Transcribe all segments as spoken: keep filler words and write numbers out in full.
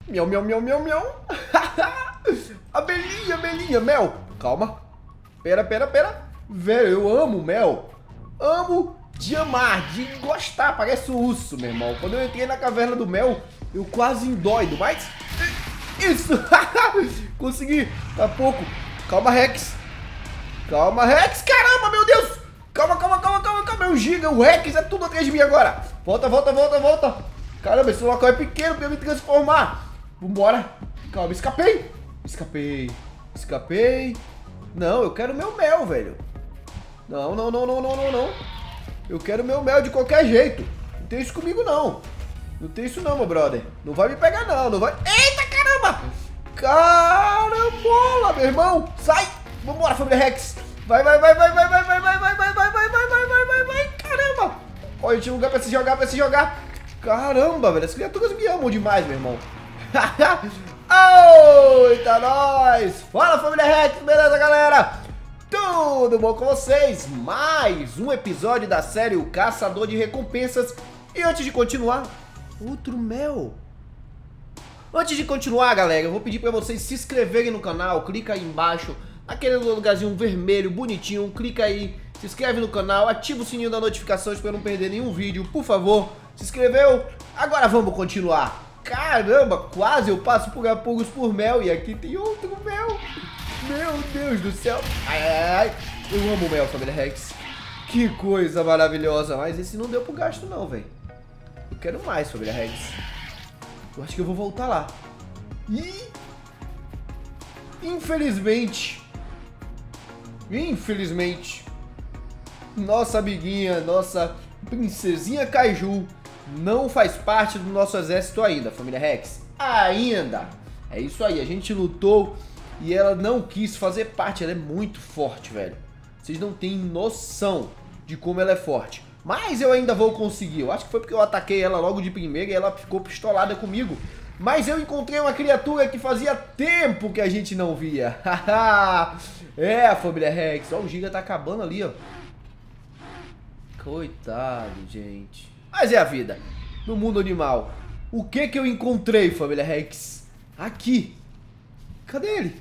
Miau, miau, miau, miau, miau. Abelhinha, abelhinha, mel. Calma. Pera, pera, pera. Velho, eu amo mel. Amo de amar, de gostar. Parece um urso, meu irmão. Quando eu entrei na caverna do mel, eu quase endoido, mas... Isso. Consegui. Tá pouco. Calma, Rex. Calma, Rex. Caramba, meu Deus. Calma, calma, calma, calma, calma. É um giga. O Rex é tudo atrás de mim agora. Volta, volta, volta, volta. Caramba, esse local é pequeno pra eu me transformar. Vambora. Calma, escapei. Escapei. Escapei. Não, eu quero meu mel, velho. Não, não, não, não, não, não, não. Eu quero meu mel de qualquer jeito. Não tem isso comigo, não. Não tem isso não, meu brother. Não vai me pegar, não. Não vai... Eita, caramba. Carambola, meu irmão. Sai. Vambora, família Rex. Vai, vai, vai, vai, vai, vai, vai, vai, vai, vai, vai, vai, vai, vai, vai, vai, vai. Caramba. Olha, eu tinha um lugar pra se jogar, pra se jogar. Caramba, velho. As criaturas me amam demais, meu irmão. Eita, nós. Fala, família Rex. Beleza, galera? Tudo bom com vocês? Mais um episódio da série O Caçador de Recompensas. E antes de continuar, outro mel. Antes de continuar, galera, eu vou pedir pra vocês se inscreverem no canal. Clica aí embaixo, naquele lugarzinho vermelho, bonitinho. Clica aí, se inscreve no canal, ativa o sininho das notificações pra não perder nenhum vídeo, por favor. Se inscreveu? Agora vamos continuar. Caramba, quase eu passo por apuros por mel. E aqui tem outro mel. Meu Deus do céu. Ai, ai, ai. Eu amo mel, família Rex. Que coisa maravilhosa. Mas esse não deu pro gasto não, velho. Eu quero mais, família Rex. Eu acho que eu vou voltar lá. E... Infelizmente... Infelizmente... Nossa amiguinha, nossa princesinha Kaiju não faz parte do nosso exército ainda, família Rex. Ainda. É isso aí, a gente lutou e ela não quis fazer parte. Ela é muito forte, velho. Vocês não têm noção de como ela é forte. Mas eu ainda vou conseguir. Eu acho que foi porque eu ataquei ela logo de primeira e ela ficou pistolada comigo. Mas eu encontrei uma criatura que fazia tempo que a gente não via. É, a família Rex. Ó, o Giga tá acabando ali, ó. Coitado, gente. Mas é a vida. No mundo animal. O que que eu encontrei, família Rex? Aqui. Cadê ele?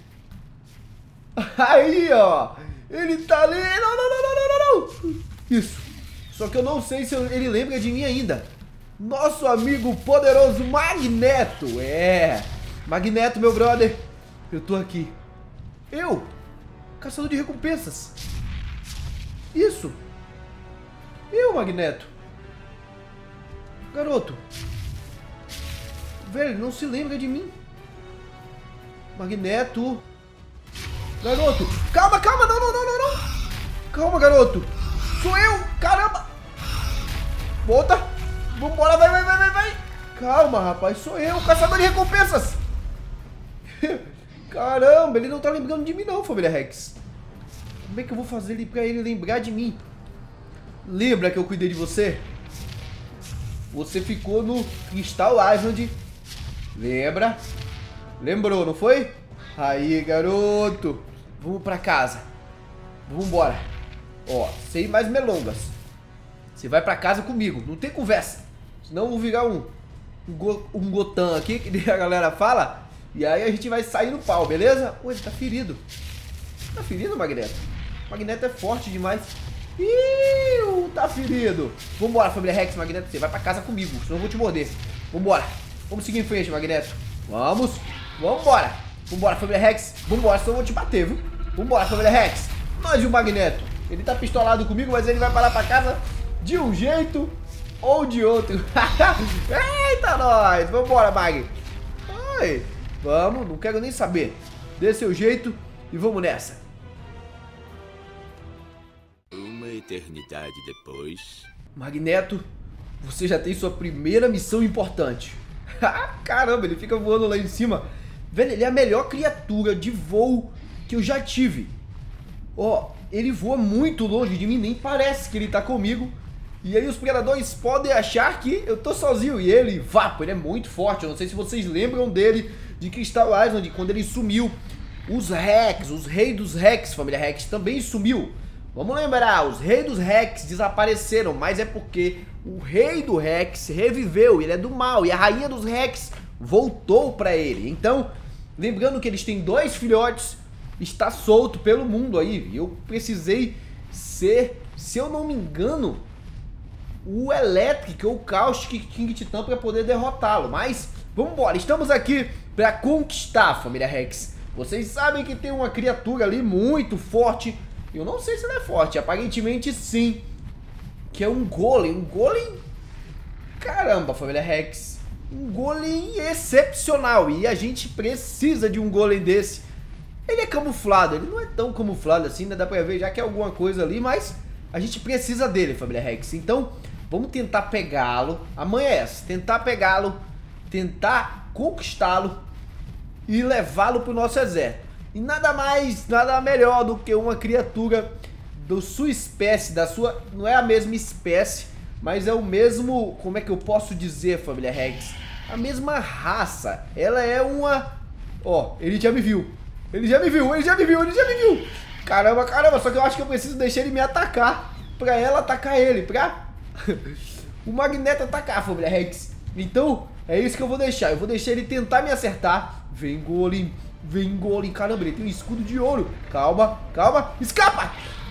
Aí, ó. Ele tá ali. Não, não, não, não, não, não, não. Isso. Só que eu não sei se ele lembra de mim ainda. Nosso amigo poderoso Magneto. É. Magneto, meu brother. Eu tô aqui. Eu. Caçador de recompensas. Isso. Eu, Magneto. Garoto. Velho, não se lembra de mim. Magneto. Garoto. Calma, calma. Não, não, não, não, não. Calma, garoto. Sou eu. Caramba. Volta. Vambora. Vai, vai, vai, vai, vai. Calma, rapaz. Sou eu, caçador de recompensas. Caramba, ele não tá lembrando de mim não, família Rex. Como é que eu vou fazer ele pra ele lembrar de mim? Lembra que eu cuidei de você? Você ficou no Crystal Island. Lembra? Lembrou, não foi? Aí, garoto. Vamos pra casa. Vamos embora. Ó, sem mais melongas. Você vai pra casa comigo. Não tem conversa. Senão eu vou virar um, um, go, um Gotan aqui, que a galera fala. E aí a gente vai sair no pau, beleza? Pô, ele tá ferido. Tá ferido, Magneto? Magneto é forte demais. Ih, tá ferido. Vambora, família Rex. Magneto, você vai pra casa comigo, senão eu vou te morder. Vambora. Vamos seguir em frente, Magneto. Vamos. Vambora. Vambora, família Rex. Vambora, senão eu vou te bater, viu? Vambora, família Rex. Nós e o Magneto. Ele tá pistolado comigo, mas ele vai parar pra casa de um jeito ou de outro. Eita, nós. Vambora, Mag. Ai. Vamos, não quero nem saber. Dê seu jeito e vamos nessa. Uma eternidade depois. Magneto, você já tem sua primeira missão importante. Caramba, ele fica voando lá em cima. Velho, ele é a melhor criatura de voo que eu já tive. Ó, ele voa muito longe de mim, nem parece que ele tá comigo. E aí os predadores podem achar que eu tô sozinho. E ele, vapo, ele é muito forte. Eu não sei se vocês lembram dele de Crystal Island, quando ele sumiu. Os Rex, os reis dos Rex, família Rex, também sumiu. Vamos lembrar, os reis dos Rex desapareceram, mas é porque o rei do Rex reviveu, ele é do mal. E a rainha dos Rex voltou pra ele. Então, lembrando que eles têm dois filhotes, está solto pelo mundo aí. Eu precisei ser, se eu não me engano, o Electric ou o Caustic King Titã para poder derrotá-lo. Mas, vamos embora. Estamos aqui para conquistar, família Rex. Vocês sabem que tem uma criatura ali muito forte. Eu não sei se ela é forte, aparentemente sim. Que é um golem, um golem... Caramba, família Rex. Um golem excepcional. E a gente precisa de um golem desse. Ele é camuflado, ele não é tão camuflado assim, né? Dá pra ver já que é alguma coisa ali, mas a gente precisa dele, família Rex. Então, vamos tentar pegá-lo. Amanhã é essa, tentar pegá-lo, tentar conquistá-lo e levá-lo pro nosso exército. E nada mais, nada melhor do que uma criatura da sua espécie, da sua... Não é a mesma espécie, mas é o mesmo... Como é que eu posso dizer, família Rex? A mesma raça. Ela é uma... Ó, ele já me viu. Ele já me viu, ele já me viu, ele já me viu. Caramba, caramba, só que eu acho que eu preciso deixar ele me atacar pra ela atacar ele, pra o Magneto atacar, família Rex. Então, é isso que eu vou deixar. Eu vou deixar ele tentar me acertar. Vem, Golem. Vem, Golem. Caramba, ele tem um escudo de ouro. Calma, calma. Escapa!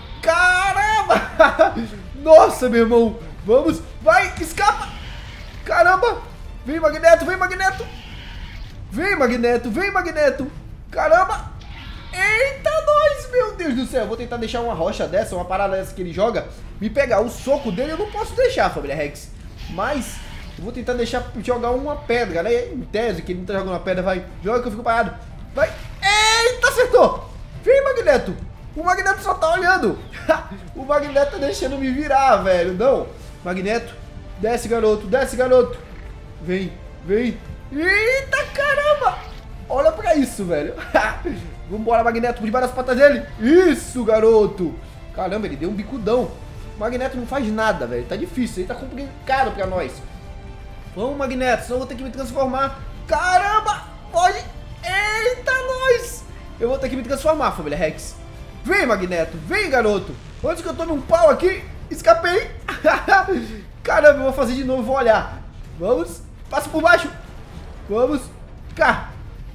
Caramba! Nossa, meu irmão. Vamos. Vai, escapa! Caramba! Vem, Magneto, vem, Magneto. Vem, Magneto, vem, Magneto. Caramba! Eita, nós, meu Deus do céu. Eu vou tentar deixar uma rocha dessa, uma parada dessa que ele joga, me pegar. O soco dele eu não posso deixar, família Rex. Mas eu vou tentar deixar jogar uma pedra, né? Em tese, que ele não tá jogando uma pedra, vai. Joga que eu fico parado. Vai. Eita, acertou. Vem, Magneto. O Magneto só tá olhando. O Magneto tá deixando me virar, velho. Não. Magneto, desce, garoto. Desce, garoto. Vem, vem. Eita, caramba. Olha pra isso, velho. Vambora, Magneto, por debaixo das patas dele. Isso, garoto. Caramba, ele deu um bicudão. O Magneto não faz nada, velho. Tá difícil, ele tá complicado pra nós. Vamos, Magneto, senão eu vou ter que me transformar. Caramba, pode. Eita, nós. Eu vou ter que me transformar, família Rex. Vem, Magneto, vem, garoto. Antes que eu tome um pau aqui, escapei. Caramba, eu vou fazer de novo, vou olhar. Vamos, passa por baixo. Vamos, cá.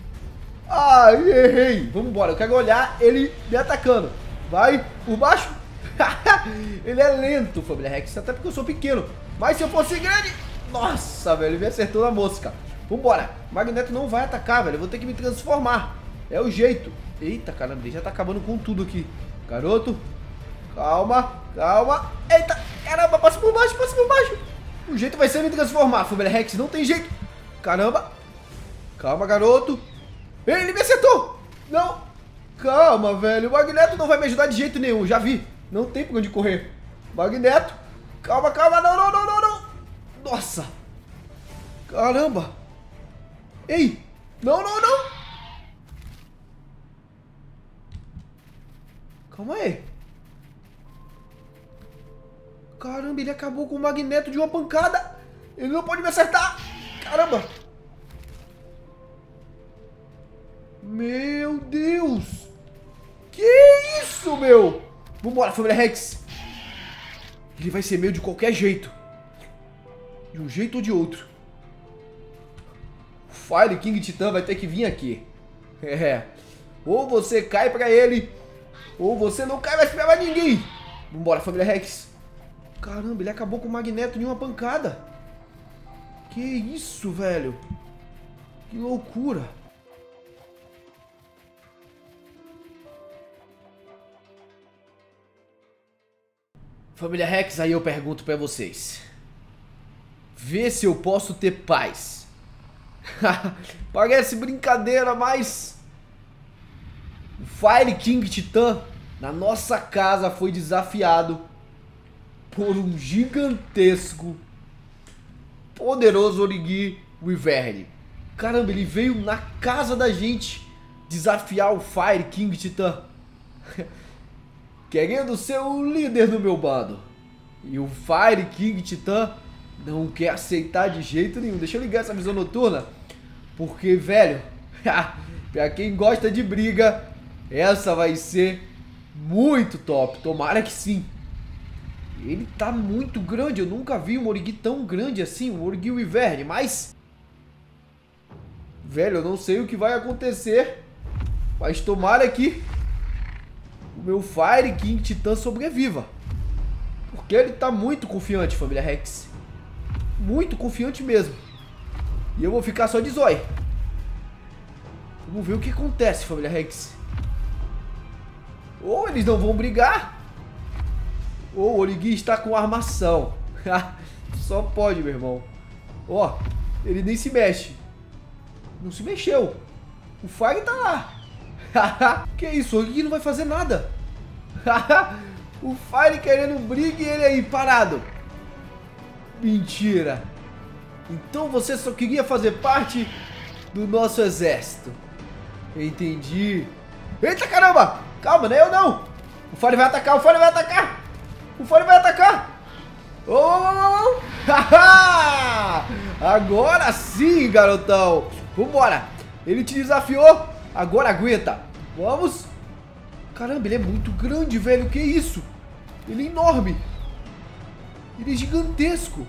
Ai, errei. Vamos embora, eu quero olhar ele me atacando. Vai, por baixo. Ele é lento, família Rex, até porque eu sou pequeno. Mas se eu fosse grande... Nossa, velho, ele me acertou na mosca. Vambora, Magneto não vai atacar, velho. Eu vou ter que me transformar. É o jeito. Eita, caramba, ele já tá acabando com tudo aqui. Garoto, calma, calma. Eita, caramba, passa por baixo, passa por baixo. O jeito vai ser me transformar, família Rex, não tem jeito. Caramba. Calma, garoto. Ele me acertou! Não! Calma, velho. O Magneto não vai me ajudar de jeito nenhum. Já vi. Não tem por onde correr. Magneto. Calma, calma. Não, não, não, não, não. Nossa. Caramba. Ei. Não, não, não. Calma aí. Caramba, ele acabou com o Magneto de uma pancada. Ele não pode me acertar. Caramba. Meu Deus! Que isso, meu? Vambora, família Rex. Ele vai ser meu de qualquer jeito. De um jeito ou de outro. O Fire King Titã vai ter que vir aqui. É. Ou você cai pra ele, ou você não cai mais pra mais ninguém. Vambora, família Rex. Caramba, ele acabou com o Magneto de uma pancada. Que isso, velho? Que loucura. Família Rex, aí eu pergunto pra vocês. Vê se eu posso ter paz. Parece brincadeira, mas... O Fire King Titã na nossa casa foi desafiado por um gigantesco, poderoso Origui Wyvern. Caramba, ele veio na casa da gente desafiar o Fire King Titã. Querendo ser o líder do meu bando. E o Fire King Titã não quer aceitar de jeito nenhum. Deixa eu ligar essa visão noturna. Porque, velho, pra quem gosta de briga, essa vai ser muito top. Tomara que sim. Ele tá muito grande. Eu nunca vi um Origui tão grande assim. Um Origui Wyvern. Mas Velho, eu não sei o que vai acontecer, mas tomara que o meu Fire King Titã sobreviva. Porque ele tá muito confiante, família Rex. Muito confiante mesmo. E eu vou ficar só de zóio. Vamos ver o que acontece, família Rex. Ou eles não vão brigar, ou o Origi está com armação. Só pode, meu irmão. Ó, ele nem se mexe. Não se mexeu. O Fire tá lá. Que isso? O Origi não vai fazer nada. O Fire querendo briga e ele aí parado. Mentira. Então você só queria fazer parte do nosso exército. Entendi. Eita caramba! Calma, não é eu não. O Fire vai atacar, o Fire vai atacar. O Fire vai atacar. Oh, oh, oh, oh. Agora sim, garotão. Vambora. Ele te desafiou. Agora aguenta. Vamos. Caramba, ele é muito grande, velho. Que isso? Ele é enorme. Ele é gigantesco.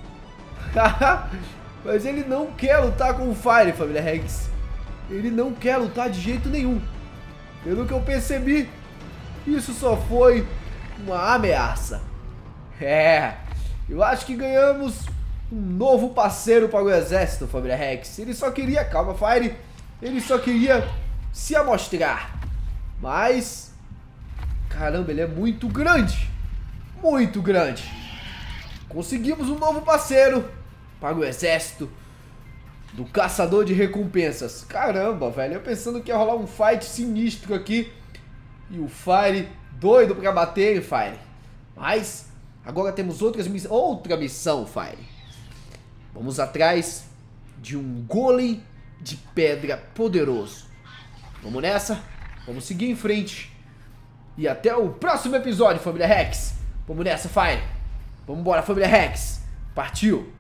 Mas ele não quer lutar com o Fire, família Rex. Ele não quer lutar de jeito nenhum. Pelo que eu percebi, isso só foi uma ameaça. É, eu acho que ganhamos um novo parceiro para o exército, família Rex. Ele só queria, calma, Fire, ele só queria se amostrar. Mas, caramba, ele é muito grande. Muito grande. Conseguimos um novo parceiro para o exército do caçador de recompensas. Caramba, velho, eu pensando que ia rolar um fight sinistro aqui. E o Fire doido pra bater, Fire. Mas agora temos outras miss outra missão, Fire. Vamos atrás de um golem de pedra poderoso. Vamos nessa? Vamos seguir em frente. E até o próximo episódio, família Rex. Vamos nessa, Fire. Vamos embora, família Rex. Partiu.